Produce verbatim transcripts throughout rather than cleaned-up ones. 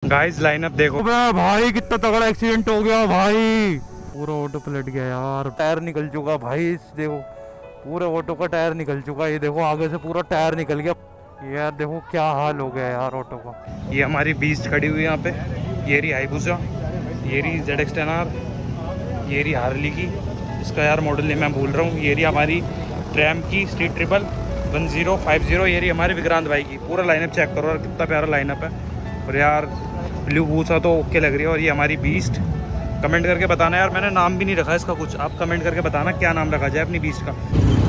Guys lineup देखो भाई, कितना तगड़ा एक्सीडेंट हो गया भाई। पूरा ऑटो पलट गया यार, टायर निकल चुका भाई। देखो पूरे ऑटो का टायर निकल चुका। ये देखो आगे से पूरा टायर निकल गया यार। देखो क्या हाल हो गया यार ऑटो का। ये हमारी बीस्ट खड़ी हुई है यहाँ पे। ये रही हाईबुसा, ये रही जेड एक्स टेन आर, ये रही हार्ली की, इसका यार मॉडल नेम मैं भूल रहा हूँ। ये रही हमारी ट्रैम की street triple one zero five zero. ये रही हमारे विक्रांत भाई की। पूरा लाइनअप चेक करो यार, कितना प्यारा लाइनअप है। और यार ब्लू बूसा तो ओके लग रही है। और ये हमारी बीस्ट, कमेंट करके बताना यार, मैंने नाम भी नहीं रखा इसका कुछ। आप कमेंट करके बताना क्या नाम रखा जाए अपनी बीस्ट का।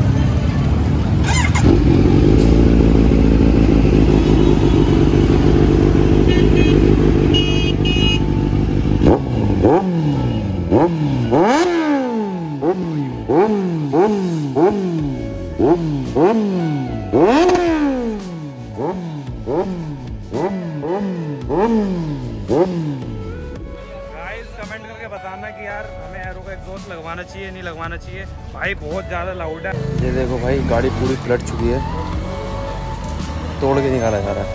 कमेंट करके बताना कि यार हमें एरो का एग्जॉस्ट लगवाना चाहिए नहीं लगवाना चाहिए। भाई बहुत ज़्यादा लाउड है। ये देखो भाई, गाड़ी पूरी पलट चुकी है, तोड़ के निकाला जा रहा है।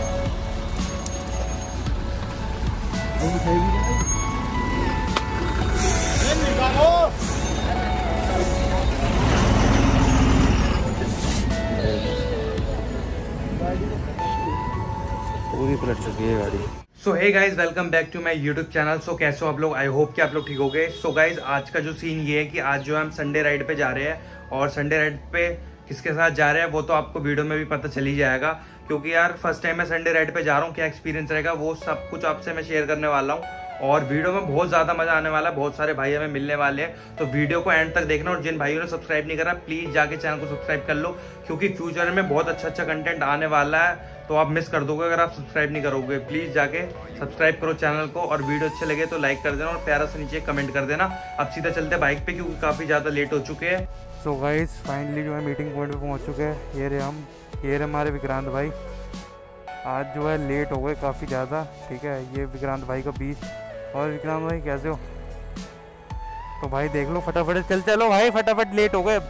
पूरी पलट चुकी है गाड़ी। So hey guys, welcome back to my YouTube channel. So कैसे हो आप लोग? आई होप कि आप लोग ठीक हो गए। सो गाइज, आज का जो सीन ये है कि आज जो हम संडे राइड पे जा रहे हैं, और संडे राइड पे किसके साथ जा रहे हैं वो तो आपको वीडियो में भी पता चल ही जाएगा। क्योंकि यार फर्स्ट टाइम मैं संडे राइड पे जा रहा हूँ, क्या एक्सपीरियंस रहेगा वो सब कुछ आपसे मैं शेयर करने वाला हूँ। और वीडियो में बहुत ज़्यादा मजा आने वाला है, बहुत सारे भाई हमें मिलने वाले हैं। तो वीडियो को एंड तक देखना, और जिन भाइयों ने सब्सक्राइब नहीं करा प्लीज़ जाके चैनल को सब्सक्राइब कर लो, क्योंकि फ्यूचर में बहुत अच्छा अच्छा कंटेंट आने वाला है। तो आप मिस कर दोगे अगर आप सब्सक्राइब नहीं करोगे। प्लीज़ जाके सब्सक्राइब करो चैनल को, और वीडियो अच्छे लगे तो लाइक कर देना, और प्यारा से नीचे कमेंट कर देना। अब सीधा चलते बाइक पे, क्योंकि काफ़ी ज़्यादा लेट हो चुके हैं। सो गाइस, फाइनली जो है मीटिंग पॉइंट पे पहुंच चुके हैं। ये रहे हम, ये रहे हमारे विक्रांत भाई। आज जो है लेट हो गए काफ़ी ज़्यादा, ठीक है। ये विक्रांत भाई का बीच। और विक्रांत भाई कैसे हो? तो भाई देख लो, फटाफट चल चलो भाई, फटाफट लेट हो गए।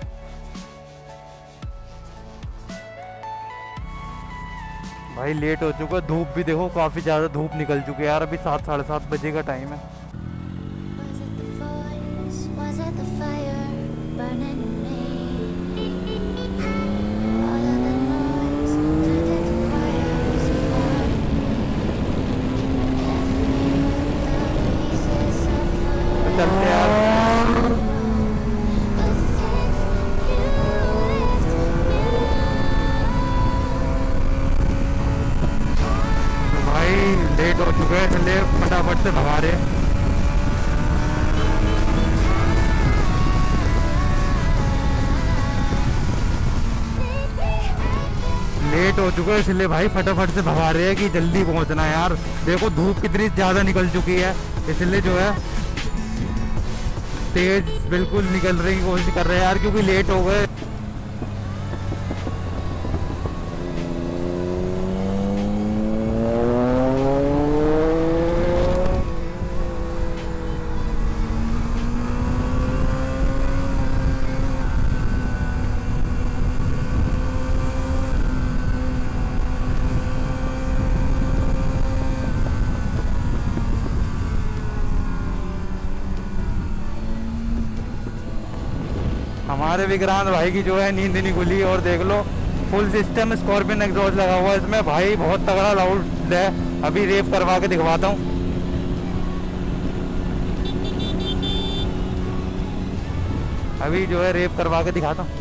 भाई लेट हो चुका, धूप भी देखो काफ़ी ज़्यादा धूप निकल चुकी है यार। अभी सात साढ़े सात बजे का टाइम है। चलते यार। तो भाई लेट हो चुके हैं, चलिए फटाफट से भगा रहे। लेट हो चुके हैं इसलिए भाई फटाफट से भगा रहे हैं कि जल्दी पहुंचना है यार। देखो धूप कितनी ज़्यादा निकल चुकी है, इसलिए जो है तेज बिल्कुल निकल रही कोशिश कर रहे हैं यार, क्योंकि लेट हो गए। हमारे विक्रांत भाई की जो है नींद नहीं खुली। और देख लो फुल सिस्टम स्कॉर्पियन एग्जॉस्ट लगा हुआ है इसमें भाई, बहुत तगड़ा लाउड है। अभी रेव करवा के दिखवाता हूँ। अभी जो है रेव करवा के दिखाता हूँ।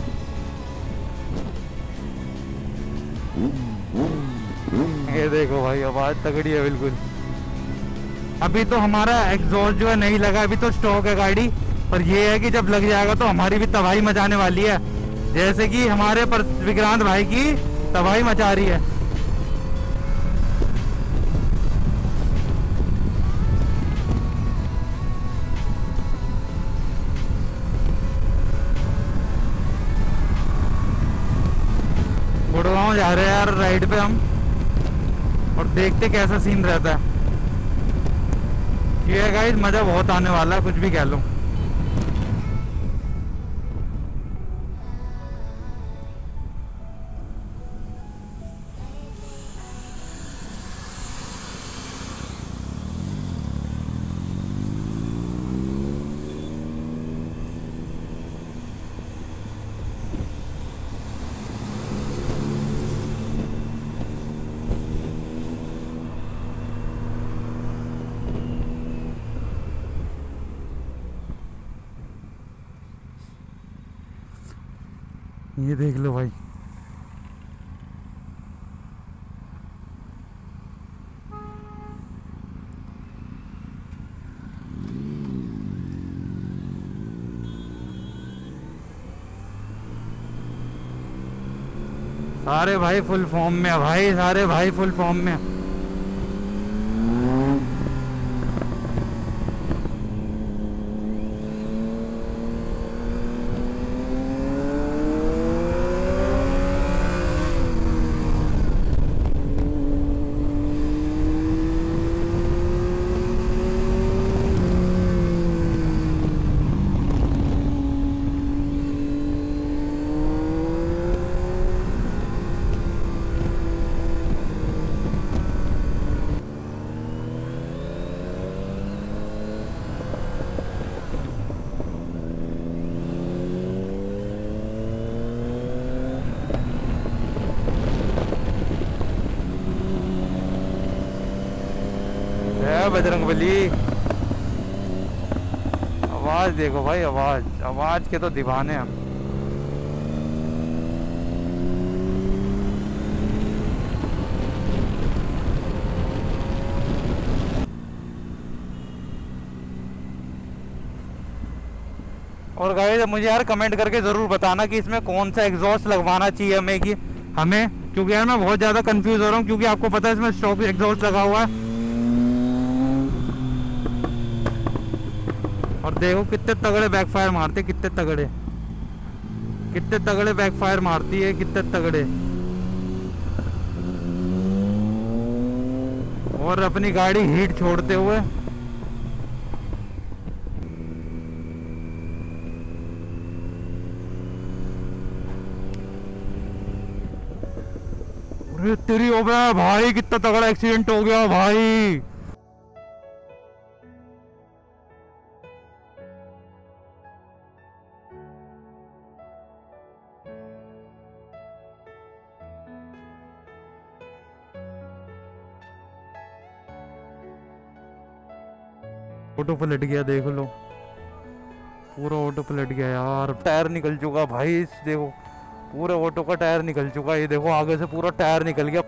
ये देखो भाई, आवाज तगड़ी है बिल्कुल। अभी तो हमारा एग्जॉस्ट जो है नहीं लगा, अभी तो स्टॉक है गाड़ी। पर ये है कि जब लग जाएगा तो हमारी भी तबाही मचाने वाली है, जैसे कि हमारे पर विक्रांत भाई की तबाही मचा रही है। गुड़गांव जा रहे हैं यार राइड पे हम, और देखते कैसा सीन रहता है। ये गाइस मजा बहुत आने वाला है, कुछ भी कह लो। ये देख लो भाई, सारे भाई फुल फॉर्म में है भाई, सारे भाई फुल फॉर्म में। बजरंगबली, आवाज देखो भाई, आवाज आवाज के तो दीवाने हम। और गाइस मुझे यार कमेंट करके जरूर बताना कि इसमें कौन सा एग्जॉस्ट लगवाना चाहिए हमें कि हमें क्योंकि यार मैं बहुत ज्यादा कंफ्यूज हो रहा हूँ, क्योंकि आपको पता है इसमें स्टॉक एग्जॉस्ट लगा हुआ है। और देखो कितने तगड़े बैकफायर मारते, कितने तगड़े कितने तगड़े बैकफायर मारती है, कितने तगड़े। और अपनी गाड़ी हीट छोड़ते हुए अरे तेरी हो गया भाई, कितना तगड़ा एक्सीडेंट हो गया भाई। ऑटो पलट गया, देख लो पूरा ऑटो पलट गया यार, टायर निकल चुका भाई। इस देखो पूरे ऑटो का टायर निकल चुका, ये देखो आगे से पूरा टायर निकल गया।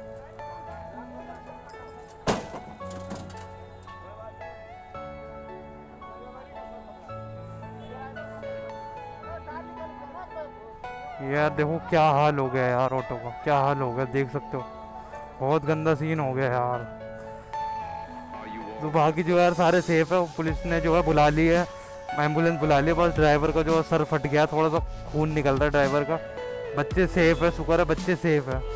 यार देखो क्या हाल हो गया यार, ऑटो का क्या हाल हो गया, देख सकते हो बहुत गंदा सीन हो गया यार। तो बाकी जो यार सारे सेफ है, पुलिस ने जो है बुला ली है, एम्बुलेंस बुला ली, बस ड्राइवर का जो सर फट गया, थोड़ा सा खून निकल रहा है ड्राइवर का। बच्चे सेफ है, शुक्र है बच्चे सेफ है।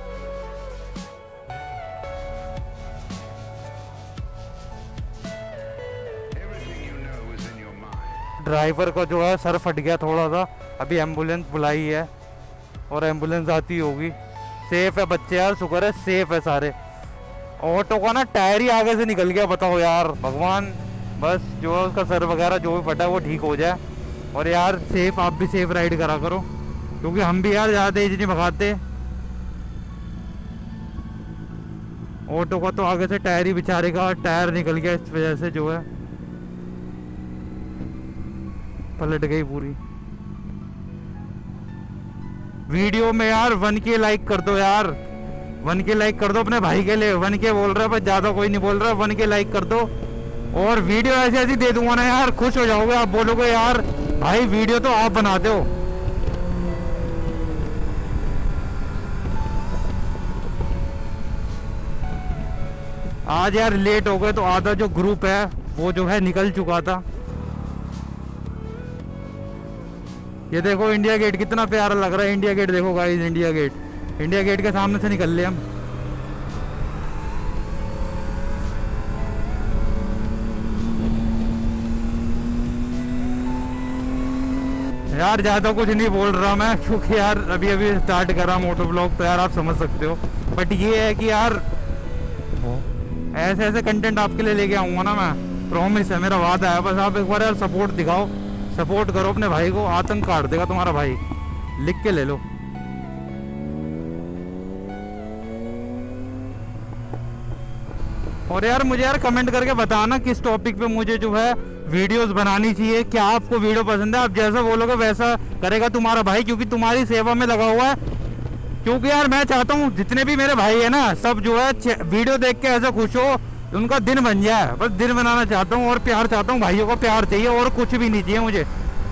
ड्राइवर का जो है सर फट गया थोड़ा सा, अभी एम्बुलेंस बुलाई है और एम्बुलेंस आती होगी। सेफ है बच्चे यार, शुक्र है सेफ है सारे। ऑटो का ना टायर ही आगे से निकल गया, बताओ यार भगवान, बस जो है उसका सर वगैरह जो भी फटा है वो ठीक हो जाए। और यार सेफ, आप भी सेफ राइड करा करो, क्योंकि हम भी यार ज़्यादा तेज नहीं भगाते। ऑटो का तो आगे से टायर ही बेचारे का टायर निकल गया, इस वजह से जो है पलट गई पूरी। वीडियो में यार वन के लाइक कर दो यार, वन के लाइक कर दो अपने भाई के लिए। वन के बोल रहा है पर ज्यादा कोई नहीं बोल रहा, वन के लाइक कर दो। और वीडियो ऐसी ऐसी दे दूंगा ना यार, खुश हो जाओगे आप, बोलोगे यार भाई वीडियो तो आप बनाते हो। आज यार लेट हो गए तो आधा जो ग्रुप है वो जो है निकल चुका था। ये देखो इंडिया गेट कितना प्यारा लग रहा है, इंडिया गेट देखो guys, India Gate, India Gate के सामने से निकल ले हम। यार ज्यादा कुछ नहीं बोल रहा मैं, क्योंकि यार अभी अभी स्टार्ट करा मोटो ब्लॉग, तो यार आप समझ सकते हो। बट ये है कि यार ऐसे ऐसे कंटेंट आपके लिए लेके आऊंगा ना मैं, प्रॉमिस है, मेरा वादा है। बस आप एक बार यार सपोर्ट दिखाओ, सपोर्ट करो अपने भाई को, आतंक काट देगा तुम्हारा भाई, लिख के ले लो। और यार मुझे यार कमेंट करके बताना किस टॉपिक पे मुझे जो है वीडियोस बनानी चाहिए, क्या आपको वीडियो पसंद है। आप जैसा बोलोगे वैसा करेगा तुम्हारा भाई, क्योंकि तुम्हारी सेवा में लगा हुआ है। क्योंकि यार मैं चाहता हूँ जितने भी मेरे भाई है ना, सब जो है वीडियो देख के ऐसा खुश हो, उनका दिन बन जाए। बस दिन बनाना चाहता हूँ और प्यार चाहता हूँ, भाइयों को प्यार चाहिए और कुछ भी नहीं चाहिए मुझे।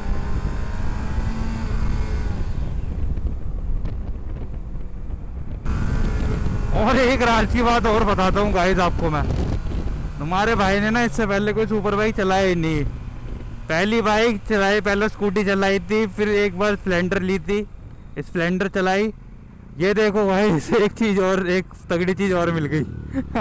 और एक राशि बात और बताता हूँ गाइस आपको मैं, तुम्हारे भाई ने ना इससे पहले कोई सुपर बाइक चलाई ही नहीं। पहली बाइक चलाई, पहले स्कूटी चलाई थी, फिर एक बार स्प्लेंडर ली थी, स्प्लेंडर चलाई। ये देखो भाई, इसे एक चीज़ और, एक तगड़ी चीज़ और मिल गई।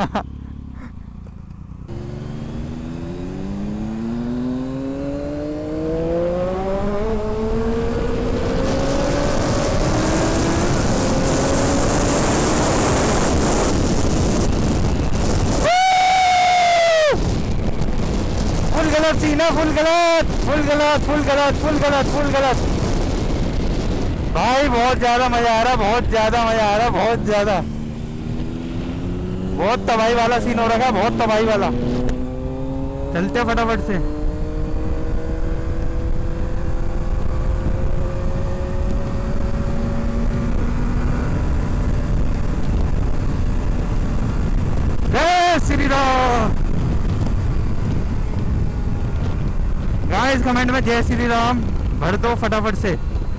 फुल गलत सीन है, फुल गलत, फुल गलत, फुल गलत, फुल गलत, फुल गलत। भाई बहुत ज्यादा मजा आ रहा, बहुत ज्यादा मजा आ रहा, बहुत ज्यादा, बहुत तबाही वाला सीन हो रखा है, बहुत तबाही वाला। चलते फटाफट से। जय श्री राम। गाइस कमेंट में जय श्री राम भर दो फटाफट से।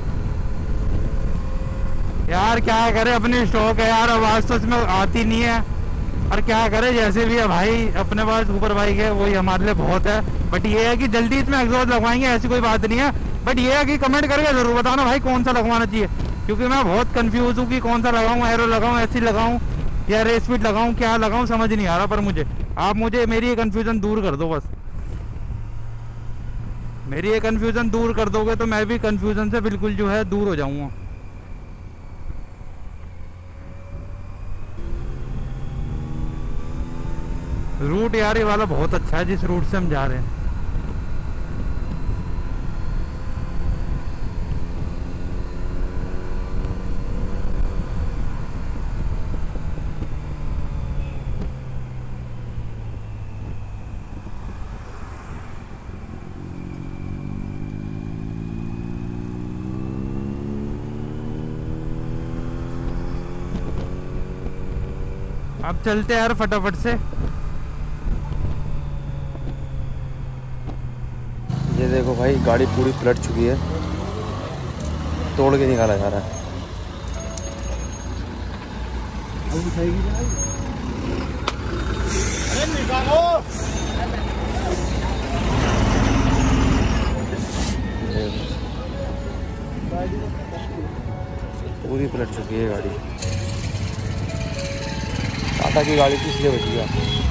यार क्या करे, अपनी स्टॉक है यार, आवाज तो इसमें आती नहीं है, और क्या करे, जैसे भी है भाई, अपने पास सुपर बाइक है, वही हमारे लिए बहुत है। बट ये है कि जल्दी इसमें एग्जॉस्ट लगवाएंगे, ऐसी कोई बात नहीं है। बट ये है कि कमेंट करके जरूर बताना भाई कौन सा लगवाना चाहिए, क्योंकि मैं बहुत कंफ्यूज हूँ कि कौन सा लगाऊँ, एरो लगाऊँ, एसी लगाऊँ या रेस स्पीड लगाऊँ, क्या लगाऊँ समझ नहीं आ रहा। पर मुझे आप मुझे मेरी ये कन्फ्यूजन दूर कर दो, बस मेरी ये कन्फ्यूजन दूर कर दोगे तो मैं भी कन्फ्यूजन से बिल्कुल जो है दूर हो जाऊँगा। रूट यार ये वाला बहुत अच्छा है, जिस रूट से हम जा रहे हैं। अब चलते हैं यार फटाफट से। ये देखो भाई, गाड़ी पूरी पलट चुकी है, तोड़ के निकाला जा रहा है। पूरी पलट चुकी है गाड़ी। टाटा की गाड़ी थी इसलिए बच गया।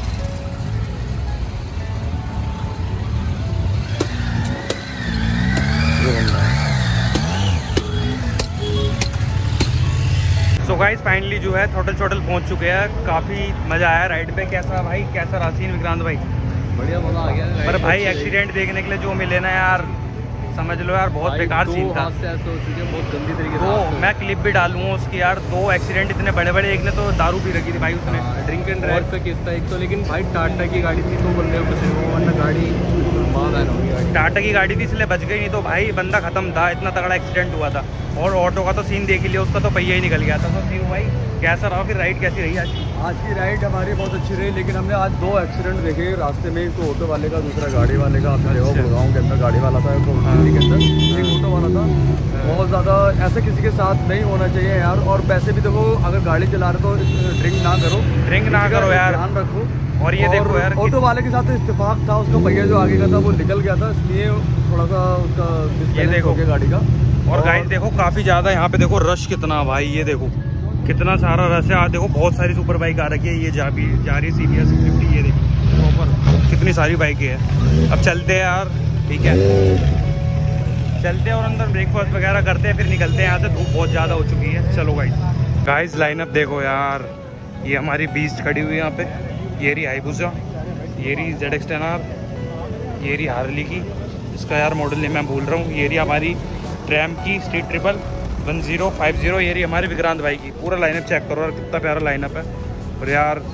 सो गाइस फाइनली जो है होटल छोटल पहुंच चुके हैं। काफ़ी मज़ा आया राइड पे। कैसा भाई, कैसा रहा सीन विक्रांत भाई? बढ़िया मजा आ गया। पर भाई एक्सीडेंट देखने के लिए जो मिले ना यार, समझ लो यार बहुत बेकार सीन था। ऐसे हो चुके हैं, बहुत गंदी तरीके दो मैं क्लिप भी डालूंगा उसकी यार। दो एक्सीडेंट इतने बड़े बड़े, एक ने तो दारू पी रखी थी भाई उसने, ड्रिंक एंड ड्राइव का केस था एक तो। लेकिन भाई टाटा की गाड़ी थी तो बंदे बचे हो, वरना गाड़ी टाटा की गाड़ी थी इसलिए बच गई, नहीं तो भाई बंदा खत्म था। इतना तगड़ा एक्सीडेंट हुआ था। और ऑटो का तो सीन देख ही लिया, उसका तो पहिया ही निकल गया था। तो सीन भाई कैसा रहा फिर, राइड कैसी रही आज? आज की राइड हमारी बहुत अच्छी रही, लेकिन हमने आज दो एक्सीडेंट देखे रास्ते में। एक तो ऑटो वाले का, दूसरा गाड़ी वाले का। आपने देखा गुड़गांव के अंदर गाड़ी वाला था, तो दिल्ली के अंदर एक ऑटो वाला था। बहुत ज़्यादा ऐसे किसी के साथ नहीं होना चाहिए यार। और वैसे भी देखो, अगर गाड़ी चला रहे तो ड्रिंक ना करो, ड्रिंक ना करो यार, ध्यान रखो। और ये देखो यार, ऑटो वाले के साथ इत्तेफाक था, उसका पहिया जो आगे का था वो निकल गया था, इसलिए थोड़ा सा उसका ये देखो गाड़ी का। और गाइस देखो काफ़ी ज़्यादा यहाँ पे देखो रश कितना भाई, ये देखो कितना सारा रश है। आज देखो बहुत सारी सुपर बाइक आ रखी है, ये जा भी जा रही है सी बी एस फिफ्टी। ये देखो प्रॉपर कितनी सारी बाइकें हैं। अब चलते हैं यार, ठीक है चलते हैं और अंदर ब्रेकफास्ट वगैरह करते हैं, फिर निकलते हैं यहाँ से। धूप बहुत ज़्यादा हो चुकी है। चलो गाइस गाइस लाइनअप देखो यार, ये हमारी बीस्ट खड़ी हुई है यहाँ पे। ये रही हाईबुसा, ये रही जेड एक्स टेन आर, ये रही हार्ली की, इसका यार मॉडल नेम मैं भूल रहा हूँ। ये रही हमारी ट्रैम की street triple one zero five zero. ये रही हमारे विक्रांत भाई की। पूरा लाइनअप चेक करो यार, कितना प्यारा लाइनअप है। और यार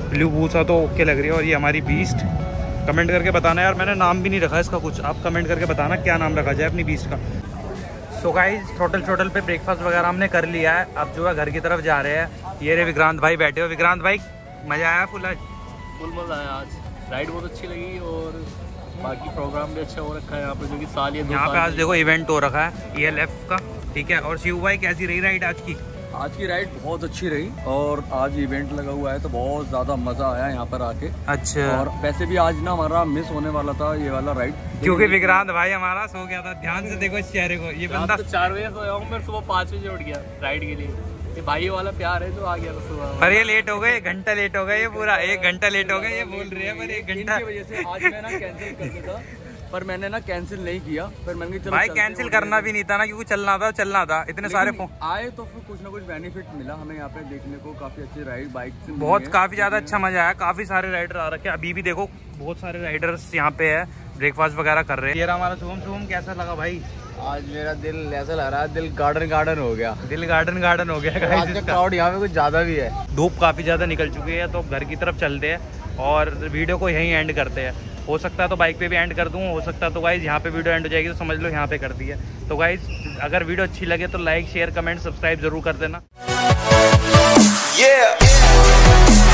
ब्लू बूसा तो ओके लग रही है। और ये हमारी बीस्ट, कमेंट करके बताना यार, मैंने नाम भी नहीं रखा इसका कुछ, आप कमेंट करके बताना क्या नाम रखा जाए अपनी बीस्ट का। सो गाइस होटल छोटल पे ब्रेकफास्ट वगैरह हमने कर लिया है, अब जो है घर की तरफ जा रहे हैं। ये रे विक्रांत भाई बैठे हो। विक्रांत भाई मज़ा आया फुल? आज फुल मज़ा आया, आज राइड बहुत अच्छी लगी और बाकी प्रोग्राम भी अच्छा हो रखा है यहाँ पे, जो कि साल ये यहाँ पे आज देखो इवेंट हो रखा है ई एल एफ का, ठीक है। और शिव भाई कैसी रही राइड आज की? आज की राइड बहुत अच्छी रही और आज इवेंट लगा हुआ है तो बहुत ज़्यादा मज़ा आया यहाँ पर आके। अच्छा। और वैसे भी आज ना हमारा मिस होने वाला था ये वाला राइड, क्योंकि विक्रांत भाई हमारा सो गया था। ध्यान से देखो इस चेहरे को, ये बंदा तो चार बजे सोया हूँ, मैं सुबह पाँच बजे उठ गया राइड के लिए। ये भाई वाला प्यार है जो आ गया था सुबह। पर ये लेट हो गए, एक घंटा लेट हो गए, ये पूरा एक घंटा लेट हो गए ये बोल रहे हैं। पर एक घंटा की वजह से आज मैं ना कैंसिल कर देता, पर मैंने ना कैंसिल नहीं किया। फिर मैंने चलो भाई कैंसिल करना भी नहीं था ना, क्योंकि चलना था चलना था, इतने सारे फोन आए तो फिर कुछ ना कुछ बेनिफिट मिला हमें यहाँ पे देखने को। काफी अच्छी राइड बाइक से बहुत काफी ज्यादा अच्छा मजा आया। काफी सारे राइडर आ रखे हैं, अभी भी देखो बहुत सारे राइडर्स यहाँ पे है, ब्रेकफास्ट वगैरह कर रहे हैं। ये हमारा शुभम। शुभम कैसा लगा भाई? आज मेरा दिल ऐसा लग रहा है, दिल गार्डन गार्डन हो गया, दिल गार्डन गार्डन हो गया। आज का क्राउड यहाँ पे कुछ ज्यादा भी है। धूप काफी ज्यादा निकल चुकी है, तो घर की तरफ चलते हैं और वीडियो को यहीं एंड करते हैं। हो सकता है तो बाइक पे भी एंड कर दूँ, हो सकता है तो गाइज यहाँ पे वीडियो एंड हो जाएगी, तो समझ लो यहाँ पे कर दी है। तो गाइज अगर वीडियो अच्छी लगे तो लाइक शेयर कमेंट सब्सक्राइब जरूर कर देना। yeah.